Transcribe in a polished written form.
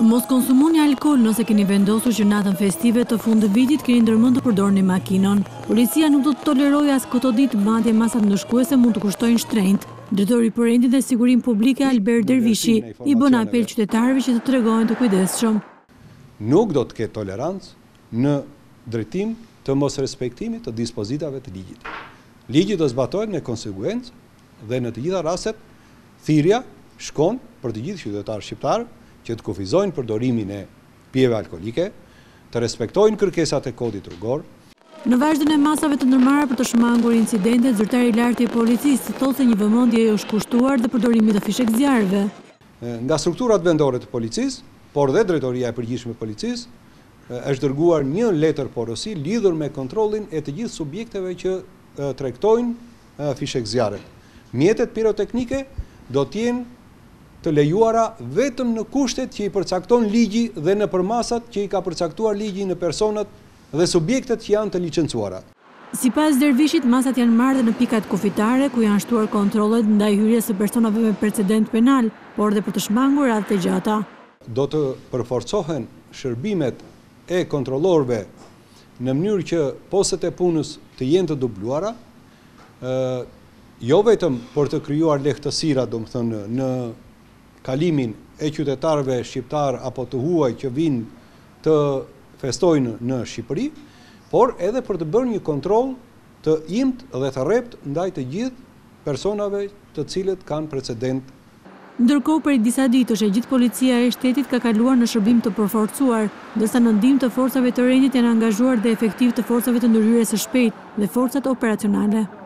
Mos konsumoni alkool nëse keni vendosur që natën festive të fundit vitit keni ndërmend të përdorni makinon. Policia nuk do të tolerojë as këto ditë madje masat ndëshkuese mund të kushtojnë shtrenjtë. Drejtori i Përendit dhe Sigurinë Publike Albert Dervishi i bën apel qytetarëve që të tregojnë të kujdesshëm. Nuk do të ketë tolerancë në drejtim të mos respektimit të dispozitave të ligjit. Ligji do zbatohet me konsekuencë dhe në të gjitha rastet thirrja shkon për të gjithë qytetarët shqiptar që të kufizojnë përdorimin e pijeve alkolike, të respektojnë kërkesat e kodit rrugor. Në vazhdon e masave të ndërmarra për të shmangur incidentet, zyrtari i lartë i policisë thotë se një vëmendje është kushtuar dhe përdorimit të fishek zjarreve. Nga strukturat vendore të policisë, por dhe drejtoria e përgjithshme e policisë është dërguar një letër porosi lidhur me kontrollin e të gjithë subjekteve që tregtojnë fishek zjarre. Mjetet piroteknike do të jenë të lejuara vetëm në kushtet që i përcakton ligji dhe në përmasat që i ka përcaktuar ligji në personat dhe subjektet që janë të licencuara. Sipas Dervishit, masat janë marrë në pikat kufitare ku janë shtuar kontrollet ndaj hyrjes së personave me precedent penal, por dhe për të shmangur radhë të gjata. Do të përforcohen shërbimet e kontrollorëve në mënyrë që postet e punës të jenë të dubluara, jo vetëm për të krijuar lehtësira, domethënë në kalimin e qytetarëve shqiptar apo të huaj që vinë të festojnë në Shqipëri, por edhe për të bërë një kontroll të imt dhe të rrept ndaj të gjithë personave të cilët kanë precedent. Ndërkohë, për disa ditësh e gjithë policia e shtetit ka kaluar në shërbim të përforcuar, ndërsa në ndihmë të forcave të rendit janë angazhuar dhe efektiv të forcave të ndërhyrjes së shpejtë dhe forcat operacionale.